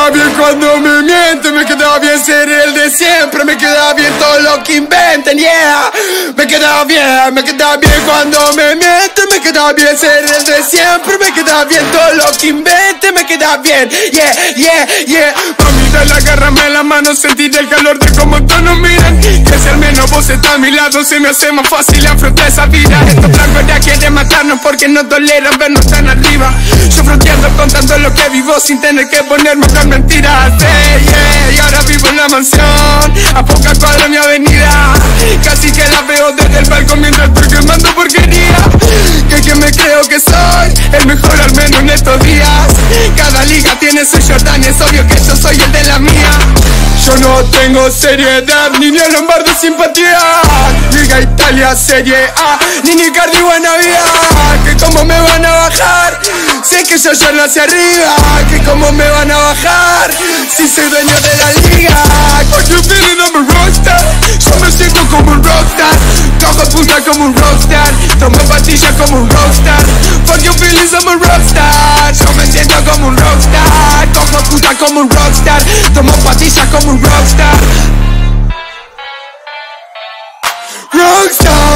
queda bien cuando me mienten, me queda bien ser el de siempre, me queda bien todo lo que inventen, yeah. Me queda bien cuando me mienten, me queda bien ser el de siempre, me queda bien todo lo que inventen, me queda bien, yeah. Mamita, agárrame la mano, sentir el calor de cómo todos nos miran. Que si al menos vos estás a mi lado, se me hace más fácil afrontar esa vida. Estos blancos ya quieren matarnos porque no toleran vernos tan arriba. Yo fronteando contando lo que vivo sin tener que ponerme con mentiras, y ahora vivo en la mansión, a pocas cuadras mi avenida. Casi que la veo desde el balcón mientras estoy quemando porquería. Que me creo que soy el mejor al menos en estos días. Cada liga tiene su Jordan, es obvio que yo soy el de la mía. Yo no tengo seriedad, ni Lombardo simpatía. Liga Italia, Serie A, ni Icardi buena vida. Que como me van a bajar, sé que yo no hacia arriba. Que como me van a bajar, si soy dueño de la liga. What you feeling, I'm a rockstar. Yo me siento como un rockstar. Cojo puta como un rockstar. Tomo pastillas como un rockstar. Fuck your feelings, I'm a rockstar. Yo me siento como un rockstar. Cojo puta como un rockstar. Tomo pastillas como un rockstar. Rockstar.